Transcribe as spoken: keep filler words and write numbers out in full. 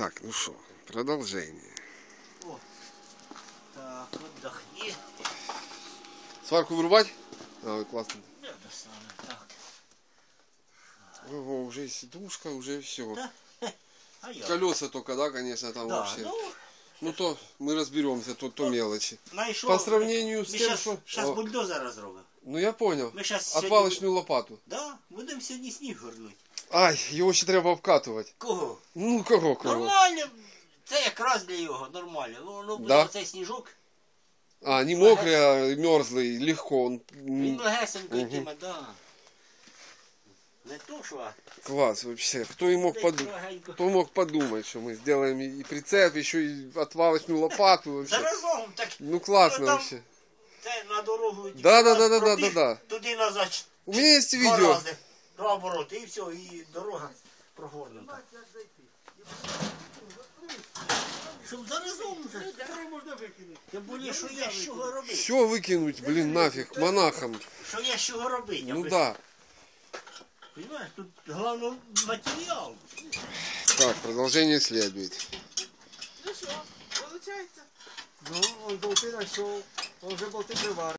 Так, ну что, продолжение. О, так, отдохни. Сварку вырубать? А, ой, классно. Я достану, так. Ого, уже сидушка, уже все. Да? А я? Колеса только, да, конечно, там Да, вообще. ну, Ну то мы разберемся, то, то мелочи. знайшов. По сравнению с Ми тем, щас, что... щас О, бульдозер розробимо. ну я понял. Ми щас сьогодні... Отвалочную лопату. Да, будемо сьогодні сніг горнути. Ай, його ще треба обкатувати. Кого? Ну кого, кого? Нормально. Це якраз для його, нормально. Воно буде Да? оцей сніжок. А, не мокрый, а мерзлый, легко. Он... Він легесенько Мгм. йтиме, да. Не то, що... Класс вообще. Кто и мог, под... легенько. Кто мог подумать, что мы сделаем и прицеп, еще и отвалочную лопату вообще. Заразом, так... Ну классно Ну, там вообще. Це на дорогу... Да, да, да, да, да, пробіг, да, да. Туди назад. У меня есть Два видео. рази. Два обороти і все, і дорога прогорнута. Щоб заразом вже. Тим більше, що є з чого робити. Все выкинуть, блин, нафиг, монахам. Що є з чого робити. Ну аби- да. Понимаєш, тут головне матеріал. Так, продолжение следует. Ну що, виходить? Ну, он болти знайшов, он вже болти приварив.